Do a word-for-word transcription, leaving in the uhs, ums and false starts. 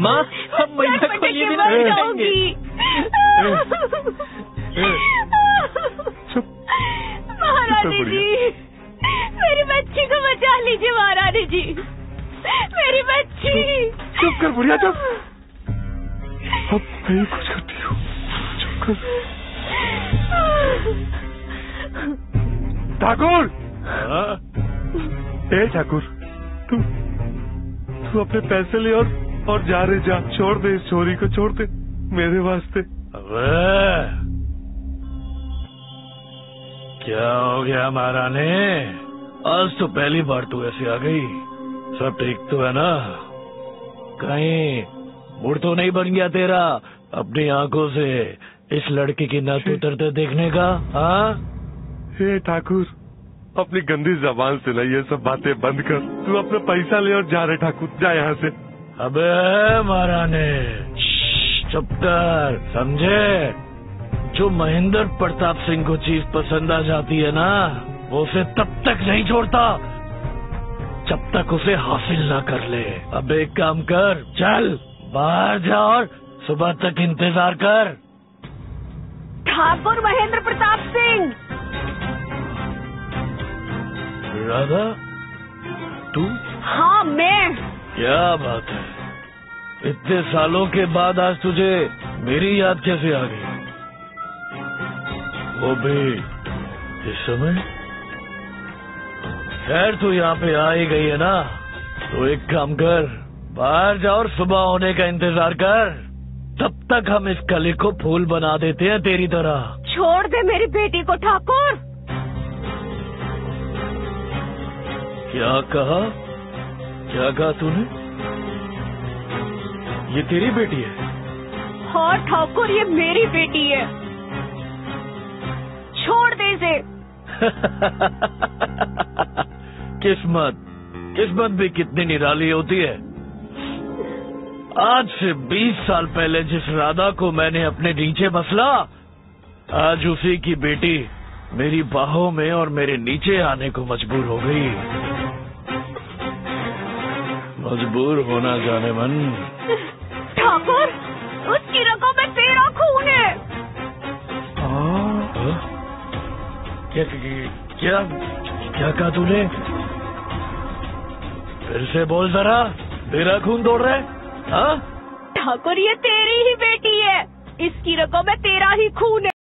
माँ, हम मैया को ये भी नहीं जाऊंगी। महारानी जी, मेरी बच्ची को बचा लीजिए महारानी जी, मेरी बच्ची। चुप कर बुढ़िया, चुप। अब मैं कुछ करती हूँ, चुप कर। ठाकुर, ए ठाकुर, तू तू अपने पैसे ले और और जा रे जा, छोड़ दे इस चोरी को, छोड़ दे मेरे वास्ते। अबे क्या हो गया महारानी? आज तो पहली बार तू ऐसे आ गई। सब ठीक तो है ना? कहीं मुड़ तो नहीं बन गया तेरा अपनी आंखों से इस लड़के की नस उतरते देखने का? हाँ हे ठाकुर, अपनी गंदी जबान से ना ये सब बातें बंद कर। तू अपना पैसा ले और जा रे ठाकुर, जा यहाँ से। अबे महारानी चुप कर, समझे? जो महेंद्र प्रताप सिंह को चीज पसंद आ जाती है ना, वो उसे तब तक नहीं छोड़ता जब तक उसे हासिल ना कर ले। अब एक काम कर, चल बाहर जा और सुबह तक इंतजार कर। ठाकुर महेंद्र प्रताप सिंह। राधा, तू? हाँ मैं। क्या बात है, इतने सालों के बाद आज तुझे मेरी याद कैसे आ गई? वो भी इस समय? खैर तू यहाँ पे आ ही गई है ना, तो एक काम कर, बाहर जा और सुबह होने का इंतजार कर। तब तक हम इस कली को फूल बना देते हैं तेरी तरह। छोड़ दे मेरी बेटी को ठाकुर। क्या कहा? क्या कहा तूने? ये तेरी बेटी है? हाँ ठाकुर, ये मेरी बेटी है। छोड़ दे इसे। किस्मत किस्मत भी कितनी निराली होती है। आज से बीस साल पहले जिस राधा को मैंने अपने नीचे मसला, आज उसी की बेटी मेरी बाहों में और मेरे नीचे आने को मजबूर हो गई। मजबूर होना जाने मन। ठाकुर, उसकी रगों में तेरा खून है। क्या क्या क्या कहा तूने? फिर से बोल जरा, तेरा खून दौड़ रहा है? हाँ ठाकुर, ये तेरी ही बेटी है, इसकी रगों में तेरा ही खून है।